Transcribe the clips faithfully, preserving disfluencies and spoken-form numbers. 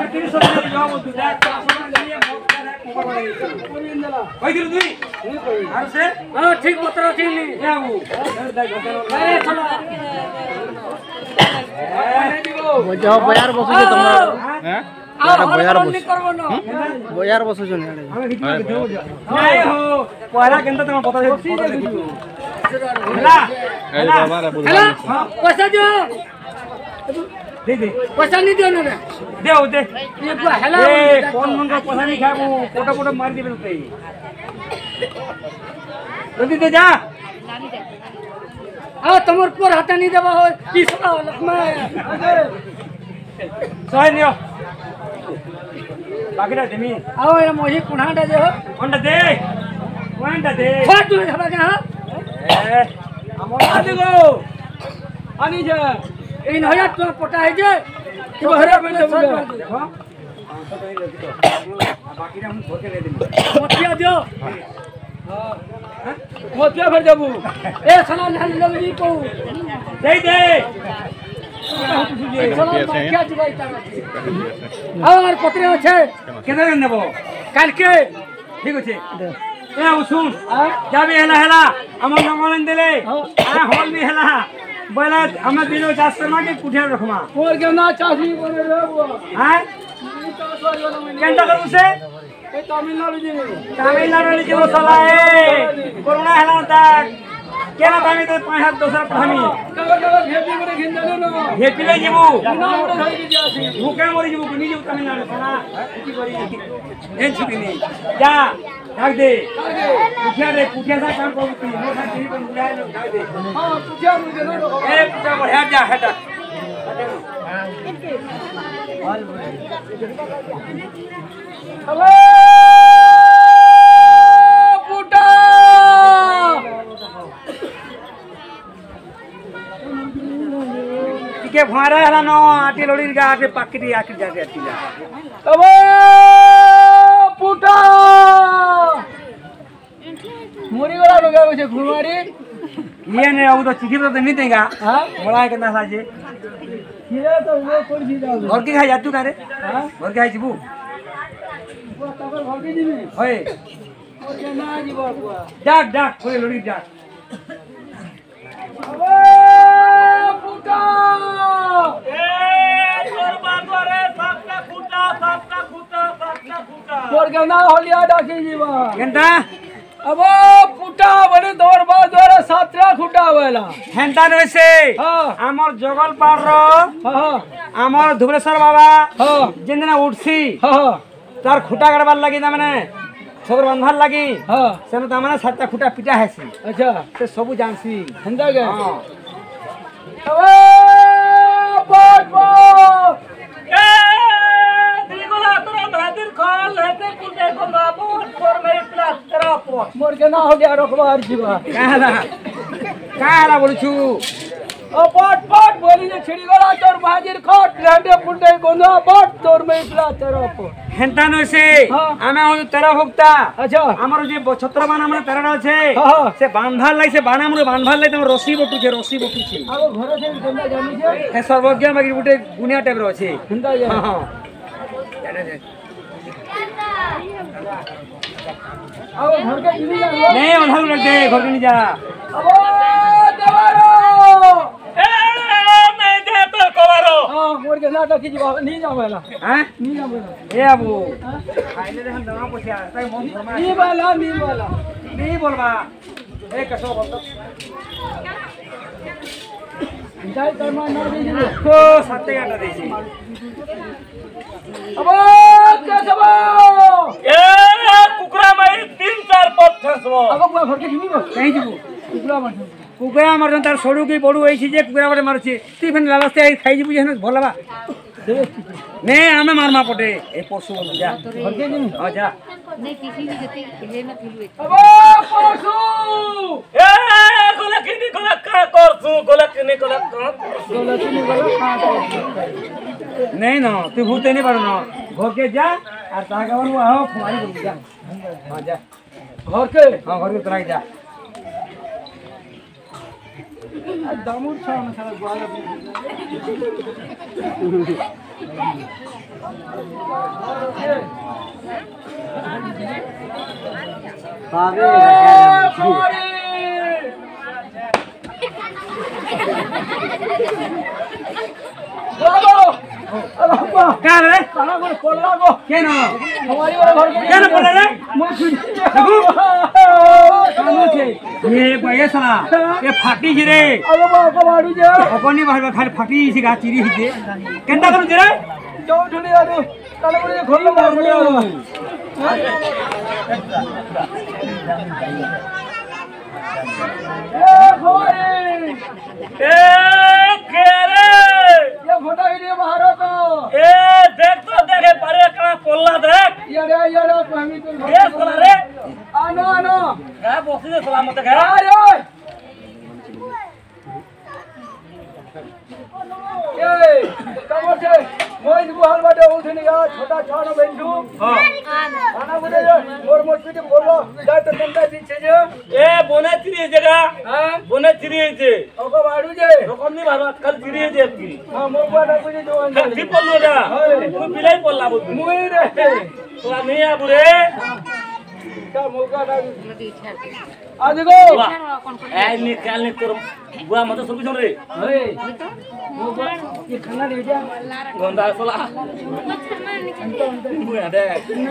तीन सौ रुपये जाओ तू जा लिए मत करे कोबर बड़े कोई इंदला भाई दिल दुई और से हां ठीक पत्र ठीक नहीं क्या वो अरे चलो बजाओ बजार बसु जे तुम हैं यार बजार बस करबो न बजार बसु जे नहीं हो पहला केंद्र तुम बता दे हेला हेला हेला पैसा दो दे दे पैसा नहीं दियो ना दे दे ये हेला ए कौन मन का पैसा नहीं खाबो फोटो फोटो मार दिबे तई जल्दी दे जा आ तमर पर हाथ नहीं देबा हो की सला लखमा सही नियो बाकीटा देमी आओ ये मोही कुणाडा जे हो कोंडा दे कोंडा दे छोड़ तू हबा का ए हमर आदि गो आनी जे इन हजार तो पटा है जे कि हरे में देखो बाकीटा हम छोड़ के दे देमी मोतिया दियो हां मोतिया भर देबू ए सला नहल लगी को दे दे क्या जुगाई और पत्रे আছে কেন নেব কালকে ঠিক আছে এ শুন যাবি হেলা হেলা আমার নমন দিলে আ হল নি হেলা বলা আমরা দিনো চাষ করমা কি কুঠে রাখমা ওর কে না চাষি করে রেবো হ্যাঁ কেনটা করবছে এই তামিলনাড়ু দিবে তামিলনাড়ু দিবে সালা এ করোনা হেলা তা কেন আমি তো পাঁচ হাত দশ হাত আমি ভেপি করে ঘিন্দা না ভেপি লে যাবো ভুকে মরি যাবো নি যাবো তামিলনাড়ু সারা কি করি এন ছুটি নেই যা ডাক দে পুঠিয়া রে পুঠিয়া সা কাম করবি তুই মোটা চিনি কোন বুড়াই লোক ডাক দে হ্যাঁ পুঠিয়া মুকে নো এ পুঠিয়া বড় হেড যা হেড হ্যালো পুটা के भारा हला न आटी लोड़ी गा आटे पाकटी आटी जाके आटी जा अब पुटा मोरी वाला लगा से घुमारी ये ने अब तो चिठी तो नहीं देगा हां बड़ा के ना साजे ये तो वो कोन जी जा घर के खाई जातु कारे हां घर के खाई जीबू वो तबर घर के जीबी होय और के ना जीबो बुआ डाक डाक कोई लोड़ी डाक अबे पुटा ए तोर बाबा रे सबका फुटा सबका फुटा सबका फुटा तोर के ना होलिया डाकी जीवा केनता अब पुटा बने तोर बा द्वारा सातरा खुटा वाला हेंता नसे हां हमर जगल पार रो हां हमर धुबरेश्वर बाबा हां जिंदना उठसी हां तार खुटा गड़बार लगी ना माने छोकर बंधार लगी हां सेन त माने सातटा खुटा पिटा हेसी अच्छा से सबु जानसी हेंदा गे हां अबे बट बट ए दिगोला तोरा भादिर खोल हेते कुटे कोंदा बोट पर में प्लस तेरा पोट मोर के ना हो गया रखबार जीवा काला काला बोलछु ओ पट पट बोली जे छिड़ी गला तोर भादिर खोट लांडे पुंडे कोंदा बोट तोर में प्लस तेरा पोट हेंता न से आमे हो तेरा भक्ता अच्छा हमर जे छत्र बाना हमर तेरा छे से बांधाल लाई से बाना हमर बांधाल लाई त रस्सी बटु छे रस्सी बटु छे आ घर से गंदा जानी छे हे सर्वज्ञ मागी गुटे गुनिया टाइप रो छे गंदा जा हां आओ घर के नहीं जा नहीं उधर लग दे घर के नहीं जा अब देवारो ए मैं दे तो कवारो हां मोर के नाटक की जीवा नहीं जावेला हैं नहीं जावेला ए अबू खाइले रे हम दवा पोछा तय मन फरमा नहीं वाला नहीं वाला नहीं बोलबा ए कसो बोल तो जाय कर्मा ना दे को साते गाटा देसी अब कसबो ए कुकरा माई तीन चार पथ छसबो अब बुआ घर के जीबो कहीं जीबो कुकरा मार कुकरा मार तार सडू की बडू होई छी जे कुकरा मारे मारछि ती फेन लालस्ते आई खाइ जीबु जेहन भलबा ने हमें मारमा पटे ए पशु जा घर के जीबो हां जा नहीं किसी भी जते ले ना फिलवे अब पशु ए गोला किनी गोला का करछु गोला किनी गोला का गोला किनी गोला का नहीं ना तू भूते नहीं पारो ना घर के जा और तागावन आओ फुमारी बोल जा हां जा घर के हां घर के तराई जा दामुर छान सारा ग्वाला क्या रे खाना को पोला को क्या ना हमारी वाला घर क्या ना पोला रे देखो ये भैया साला ये फाटी जी रे अरे बाबा मारू जे अपनी भाई खाली फाटी सी गा चिरी हिते केंता करू जे रे जो ठुली आरो काले बड़े खोल मार बड़े ए खोरी ए केरे ये फोटो वीडियो बाहर को ए देख तो देखे परे कहां पोल्ला देख ये रे ये रे फहमी तो ए सोला रे आनो आनो गा बसी दे सोला मत गा अरे ए कमोटे मोइन बुहाल बाटे उठनी यार छोटा छोटा बेंजू हां खाना बोले मोर मोस्पिटी बोलो जा तो तंता पीछे जे ए बोने चिरी जगह हां बोने चिरी जे ओको बाड़ू जे रोकम नहीं मारो कल चिरी जे की हां मोर बाटा पुजी जो अंदर दी पोल्लो जा तू बिलाई पोल्ला बोल मुई रे सोला नहीं आ बुरे का मौका ना आ देखो ए निकाल नि तोर बुआ मत सब सुन रे अरे मौका ये खाना दे जा गंदा सोला बुआ दे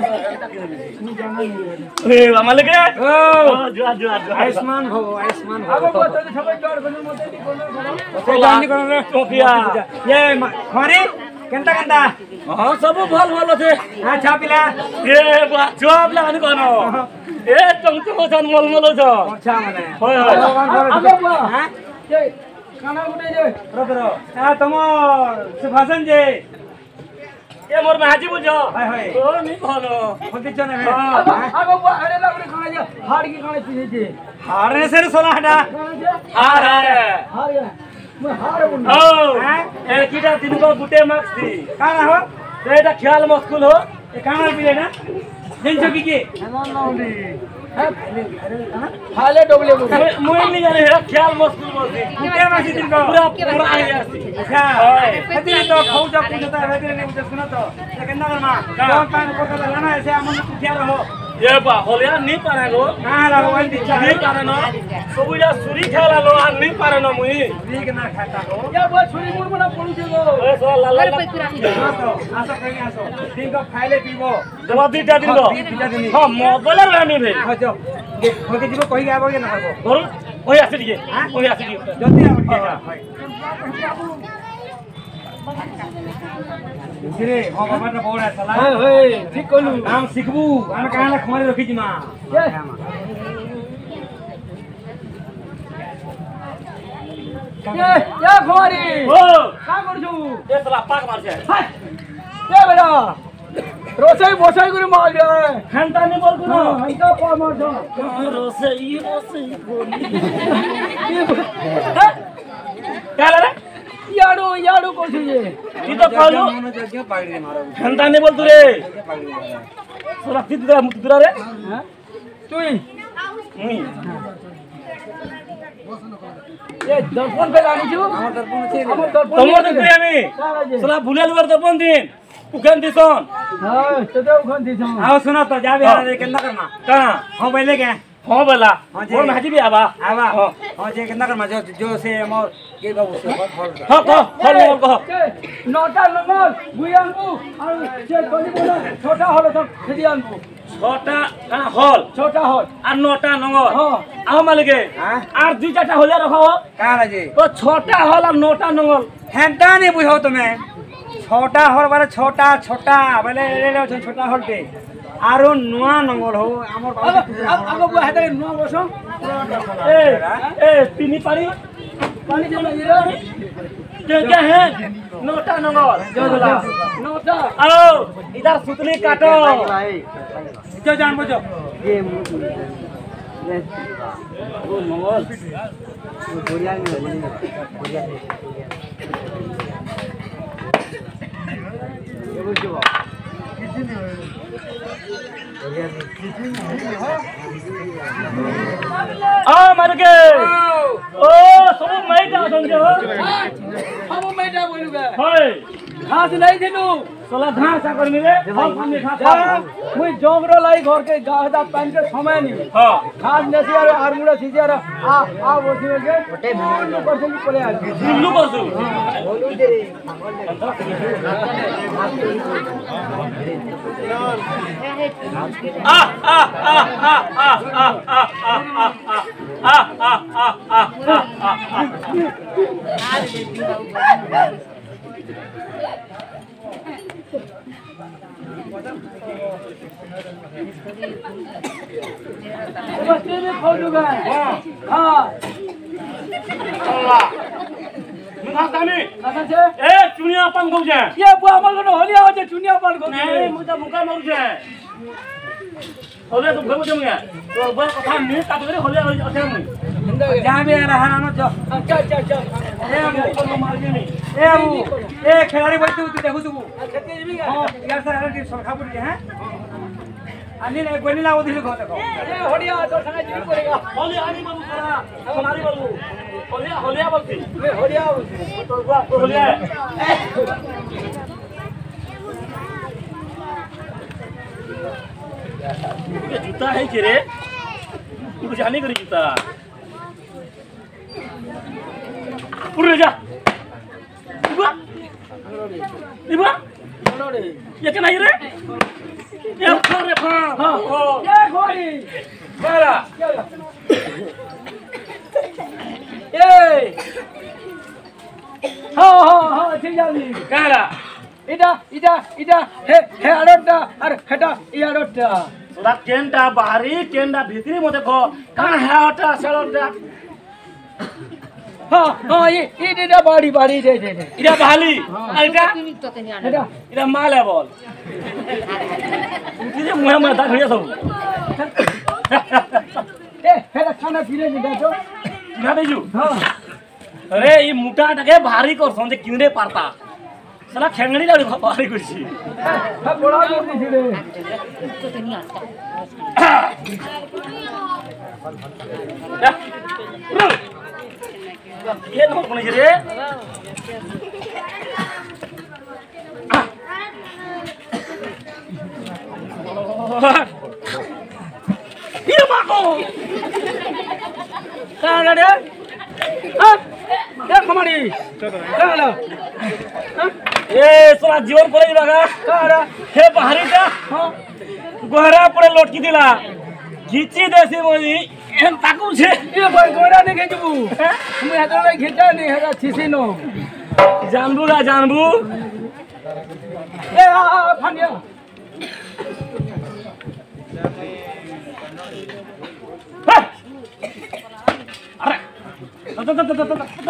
ए मामा लगे ओ जुआ जुआ आयुष्मान हो आयुष्मान हो आगो बात तो सब जोड़ बनो मते दी कोनो तो जानी करो रे टोपिया ये खरी केंता केंता हां सब भल भल छे अच्छा पिला ए बुआ जॉब लानी कोनो ए टंगटंग छन मलमल छ अच्छा माने होय होय आगो बा हां ये खाना उठे जे रख रो आ तुम सुभाषन जे ए मोर महाजी बुझो हाय हाय ओ नी कोनो होती जने आगो बा अरे लागरे खाना जे हाड़ की खाने पीछे जे हारने से सोला हटा खाना जे हार हार हाड़ गया मैं हाड़ बुन ओ ए किटा दिन को गुटे मार्क्स थी काना हो एटा ख्याल मस्कुल हो ए काना पिले ना जिन छकी के हाले डबले बुन मुई नहीं जाने है ख्याल मस्कुल बोलती गुटे मासी दिन को पूरा पूरा आ गया अच्छा हती तो खाऊ जा पूछता है हती नहीं पूछ सुनो तो लेकिन ना मां कौन पान को तो लाना ऐसे हमन क्या रहो ये बा होलिया नहीं पारे गो हां लागो वन दी नहीं पारे न सबुजा सुरी खेला लो आ नहीं पारे न मुई ठीक ना खाता हो या बा छुरी मुड़ बना पड़ू जे गो ए सो ला ला ला तो आसो कहीं आसो दिन को खाइले पीबो जमा दीटा दिन दो हां मोबाइल रहनी रे हो जो होके जीव कहि गाबो के ना करबो करू ओई आसी दिए ओई आसी दिए जल्दी आओ रे हो बाबा ना बोड़ा सला हां होय ठीक कोलू हम सिखबू हम कहां ना खमरे रखी जिमा ये या खोरी ओ का करछु ए सला पाक मार छे ये बेटा रोसई बोसई गुरी मार दे खंता नहीं बोल कुनो हंता पा मार दो रोसे ई रोसे गोली क्या ला रे याडू याडू करछु ये ई तो कहलू मन जग्गे पागड़ी रे मारो खंता नहीं बोल तू रे सला कित दे मुत दुरा रे हां तुई मुई ये दर्पण पे लानी छु हमर दर्पण छे हमर दर्पण तमोर दिन प्रेमी सला भुलेल वर दर्पण दिन उखन दिसन हां तो दे उखन दिसन आओ सुनो तो जा बिहार रे केना करना कहां हां पहले के हां बोला हाँ जी। मोर महाजी भी आवा आवा हां हां जे केना करना जो जो से मोर के बाबू से फल हां कह फल मोर कह नौटा नंबर बुयांबू और से गली बोला छोटा हलो तो खदियांबू छोटा का हॉल छोटा हल আর নটা নঙ্গর हां আও মালিকে हां আর দুই চারটা হলে রাখো का राजे তো ছটা হল আর নটা নঙ্গল हेंटा नहीं बुझो तुम्हें छोटा हल बारे छोटा छोटा बोले ले ले छोटा हल पे आरो नुआ नंगल हो हमर अब अब अब बुआ हेते नो बसो এ এ তিনি পারি पानी दे ना क्या क्या है नोटा नंगल ये नौटा आओ इधर सुतली काटो जो जान बुझो ये ओ मंगल बढ़िया में बढ़िया ये बुझो आ मर के ओ ସବୁ ମେଇଟା ଅଛନ୍ତି ହୋ ସବୁ ମେଟା ବୋଲୁଗା ହଏ घास नहीं थिलु ସଲା ଘାସ କରମି ରେ ଭଲ ପାନି ଘାସ मुई जोगरो लाई घर के गाहदा पानी के समय नहीं ହଁ घास नसी आर आरमुड़ा सीजे आर आ आ बोसी के गोटे मुंडो परसेंट पले आ ବୁଲ୍ଲୁ କରଛୁ बोलू दे ଆ ଆ ଆ ଆ ଆ ଆ ଆ ଆ ଆ ଆ ଆ बस तेरे खोलूगा हां अल्लाह मुखा कानी कथा छे ए चुनिया पान गौजे ये बुआ हमर को होलिया हो जे चुनिया पान को नहीं मुझे मुका मरुजे होले तो भगो जमुया तो बा कथा नि ता करे होले अथे मु जहाँ भी रहा ना जो अच्छा अच्छा अच्छा ए मुको मार के नहीं ए बाबू ए खिलाड़ी बैठे तू देखू तू खेती भी हां यार सर अरे सरखा पड़ के हैं अन्य ने गोली लाओ दिल को देखो ये होलिया तो संगे जी पड़ेगा होले आनी बाबू करा सोनारी बाबू होले होले बोलती मैं होलिया तो बा होले ये जूता है कि रे तू जाने करी जूता उड़ जा इबा इबा रे ये क्या नहीं रे ये फा रे फा हां ये गोली बाला ए हां हां हां ठीक है काला इडा इडा इडा हे हे आडटा अरे हेटा इ आडटा सोला केंटा बाहरी केंटा भीतरी मते को कान है हटा सळटा हां हां ये इडा बाड़ी बाड़ी दे दे इरा बहाली आइटा हेटा इरा माल है बोल उठी मुहे में दा खड़िया सब ए हेटा खाना पीने नहीं दो ना बेजू हां अरे ये मुटा टके भारी कर संजे किने पारता साला खेंगड़ी लाड़ी भारी करछि हां बड़ा जोर दी रे ये नो कोन रे ये माको कहां रे हां ये खमाड़ी कहां ए साला जीवन पड़े लगा कहां हे बाहरी का हां गोहरा पड़े लटकी दिला घिची देसी मोदी एन ताकू छे ये भाई गोरा ने खेजबू हम हेतो नहीं खिचा नहीं हेरा छिसी नो जानबू ना जानबू ए आ आ फनिया अरे तो तो तो तो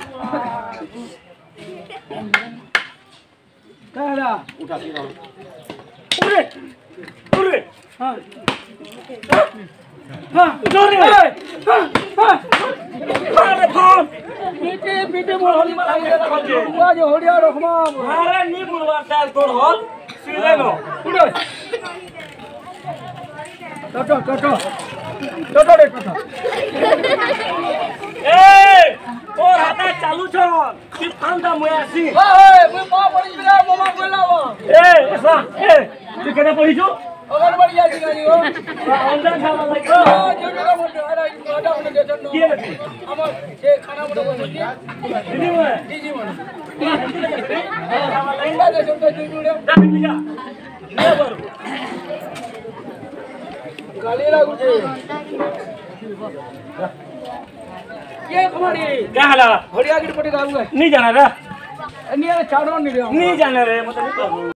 कहां उठा के उरे उरे हां हां जोरे हां हां अरे फोन पीटे पीटे मोर होली मार के बुआ जो होड़िया रखमा अरे नी बुलवा ताल तोड़ हल सीधे नो उड़े टटो टटो टटो रे टटो ए और हाता चालू छ कि फांदा मोयासी ओए मुई पा पड़ी बिला मामा बोलावा ए ऐसा ए तू केना पड़ी छु अगर बढ़िया दिगानी हो अंडा खावा लागो हां जोड़ा मोटे अरे गोटा मोटे देछन नो के लगी हमर से खाना मोटे बोलती दीदी में दीदी मन अंडा देछन तो जुड़े जा दीदी जा ले बर गाली लागू छे ये खमाड़ी क्या हाला होड़िया की पटे गाऊ है नहीं जाना रे नहीं चाड़ो नहीं रे नहीं जाना रे मतलब